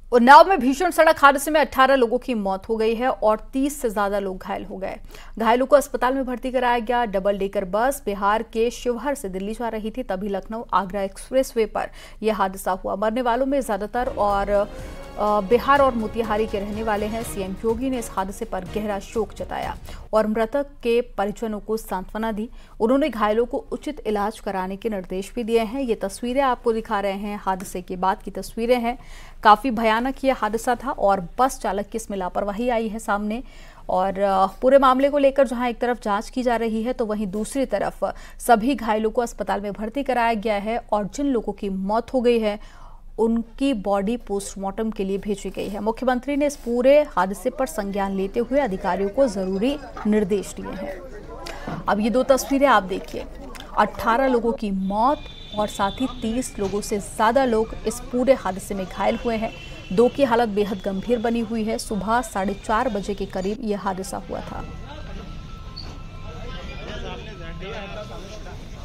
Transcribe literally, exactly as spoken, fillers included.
उन्नाव में भीषण सड़क हादसे में अठारह लोगों की मौत हो गई है और तीस से ज्यादा लोग घायल हो गए। घायलों को अस्पताल में भर्ती कराया गया। डबल डेकर बस बिहार के शिवहर से दिल्ली जा रही थी, तभी लखनऊ आगरा एक्सप्रेसवे पर यह हादसा हुआ। मरने वालों में ज्यादातर और बिहार और मोतिहारी के रहने वाले हैं। सीएम योगी ने इस हादसे पर गहरा शोक जताया और मृतक के परिजनों को सांत्वना दी। उन्होंने घायलों को उचित इलाज कराने के निर्देश भी दिए हैं। ये तस्वीरें आपको दिखा रहे हैं, हादसे के बाद की तस्वीरें हैं। काफी भयानक ये हादसा था और बस चालक की इसमें लापरवाही आई है सामने। और पूरे मामले को लेकर जहां एक तरफ जांच की जा रही है, तो वहीं दूसरी तरफ सभी घायलों को अस्पताल में भर्ती कराया गया है और जिन लोगों की मौत हो गई है उनकी बॉडी पोस्टमार्टम के लिए भेजी गई है। मुख्यमंत्री ने इस पूरे हादसे पर संज्ञान लेते हुए अधिकारियों को जरूरी निर्देश दिए हैं। अब ये दो तस्वीरें आप देखिए, अठारह लोगों की मौत और साथ ही तीस लोगों से ज्यादा लोग इस पूरे हादसे में घायल हुए हैं। दो की हालत बेहद गंभीर बनी हुई है। सुबह साढ़े चार बजे के करीब यह हादसा हुआ था।